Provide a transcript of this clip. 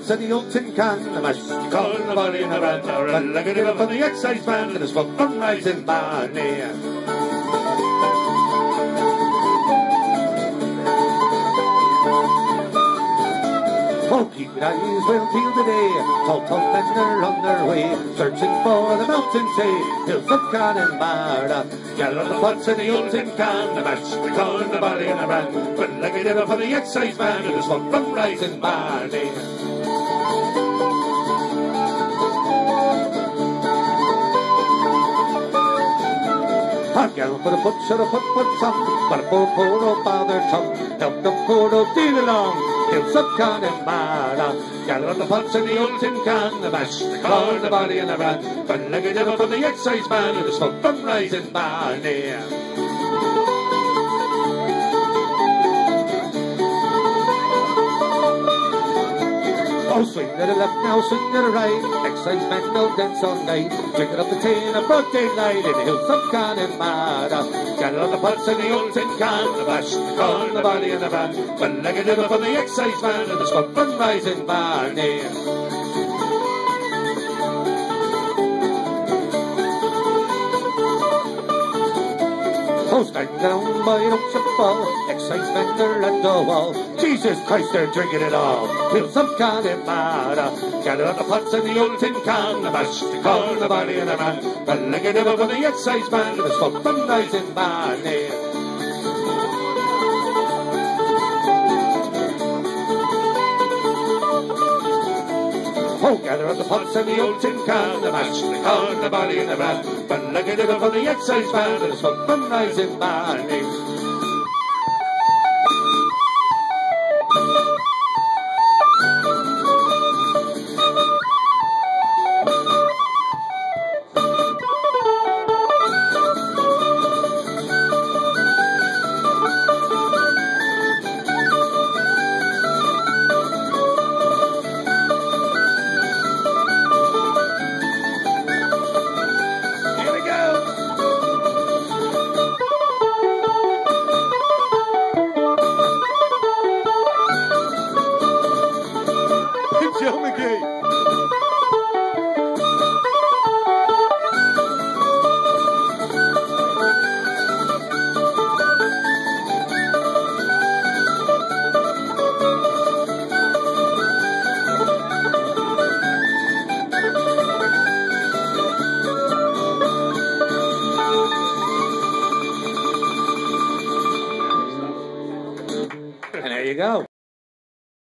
pots and the old tin can, the mash, the corn, the body and the rat, and like a devil from the excise band, and the smoke from rising Barney. Oh, keep your eyes well peeled today, tall men are on their way, searching for the mountain sea, hills of Connemara. Gather on the pots and the old tin can, the mash, the corn, the body and the rat, but like a devil from the excise band, and the smoke from rising Barney. A gal for a butcher, a put some, but a poor bother tongue, help the poor old deal along, hills of Connemara. Gather on the pots and the old tin can, the mash, the corn, the body and the rat, but like a devil from the excise band, and the smoke from rising Barney. Oh, swing to the left now, swing to the right, excise men will dance all night, drinking up the tin of broad daylight in the hills of Connemara. Gather on the pots and the old tin can, the mash, the corn, the body and the rat, but like a devil from the excise band, and the smoke from rising Barney. Oh, stand down, boy, don't you fall, excise men are at the wall, Jesus Christ, they're drinking it all, hills of Connemara. Gather on the pots and the old tin can, the mash, the corn, the body and the rat, but like a devil from the excise band, and the smoke from rising Barney. Oh, gather on the pots and the old tin can, the mash, the corn, the body and the rat, but like a devil from the excise band, and the smoke from rising Barney. Joe McGee.